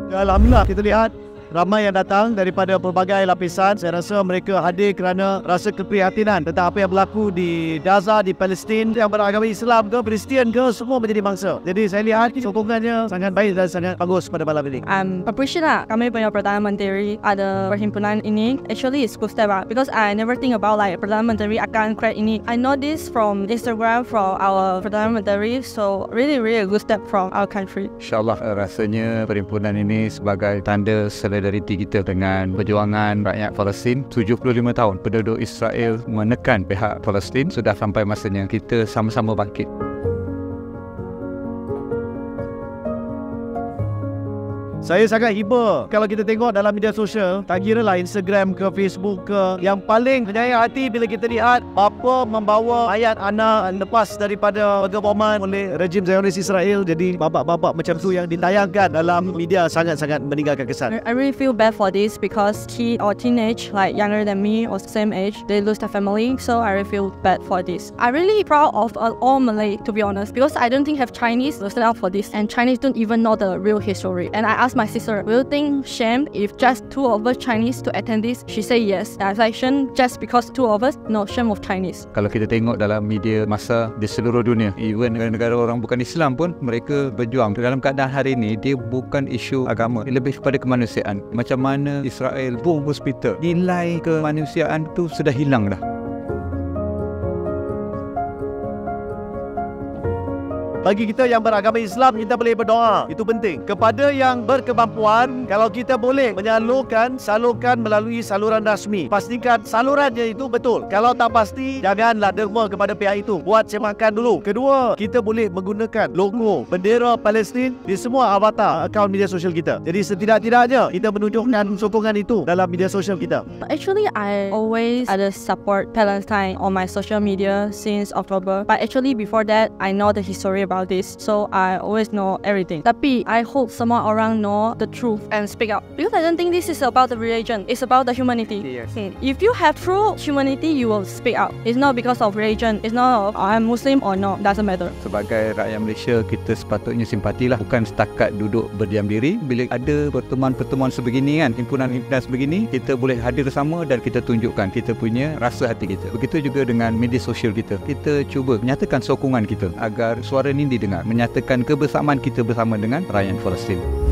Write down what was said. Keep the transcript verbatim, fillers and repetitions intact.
Alhamdulillah, kita lihat ramai yang datang daripada pelbagai lapisan. Saya rasa mereka hadir kerana rasa keprihatinan tentang apa yang berlaku di Gaza, di Palestin. Yang beragama Islam ke, Kristian ke, semua menjadi bangsa. Jadi saya lihat sokongannya sangat baik dan sangat bagus pada malam ini. I'm appreciate lah kami punya Perdana Menteri ada perhimpunan ini. Actually it's good step lah, because I never think about like Perdana Menteri akan create ini. I know this from Instagram from our Perdana Menteri, so really really a good step from our country. InsyaAllah rasanya perhimpunan ini sebagai tanda solidariti kita dengan perjuangan rakyat Palestin. tujuh puluh lima tahun penduduk Israel menekan pihak Palestin. Sudah sampai masanya kita sama-sama bangkit. Saya sangat hiba kalau kita tengok dalam media sosial, tak kira lah Instagram ke Facebook ke, yang paling menyayat hati bila kita lihat bapa membawa ayat anak lepas daripada pengeboman oleh rejim Zionis Israel. Jadi babak-babak macam tu yang ditayangkan dalam media sangat-sangat meninggalkan kesan. I really feel bad for this because kid or teenage like younger than me or same age, they lose their family, so I really feel bad for this. I really proud of uh, all Malay, to be honest, because I don't think have Chinese to stand up for this, and Chinese don't even know the real history. And I asked my sister, will you think shame if just two of us Chinese to attend this? She said yes. And I was like, shame just because two of us? No, shame of Chinese. Kalau kita tengok dalam media masa di seluruh dunia, even negara-negara orang bukan Islam pun, mereka berjuang. Dalam keadaan hari ini, dia bukan isu agama, lebih kepada kemanusiaan. Macam mana Israel bom hospital, nilai kemanusiaan tu sudah hilang dah. Bagi kita yang beragama Islam, kita boleh berdoa. Itu penting. Kepada yang berkemampuan, kalau kita boleh menyalurkan, salurkan melalui saluran rasmi. Pastikan salurannya itu betul. Kalau tak pasti, janganlah derma kepada pihak itu. Buat semakan dulu. Kedua, kita boleh menggunakan logo bendera Palestin di semua avatar akaun media sosial kita. Jadi setidak-tidaknya kita menunjukkan sokongan itu dalam media sosial kita. Actually, I always ada support Palestine on my social media since October. But actually before that, I know the history about this, so I always know everything. Tapi I hope semua orang know the truth and speak out, because I don't think this is about the religion, it's about the humanity. Yes. Hmm. If you have true humanity, you will speak out. It's not because of religion, it's not of I'm Muslim or no, doesn't matter. Sebagai rakyat Malaysia, kita sepatutnya simpatilah, bukan setakat duduk berdiam diri. Bila ada pertemuan-pertemuan sebegini kan, himpunan-himpunan sebegini, kita boleh hadir bersama dan kita tunjukkan kita punya rasa hati kita. Begitu juga dengan media sosial kita. Kita cuba menyatakan sokongan kita agar suara ini didengar, menyatakan kebersamaan kita bersama dengan rakyat Palestin.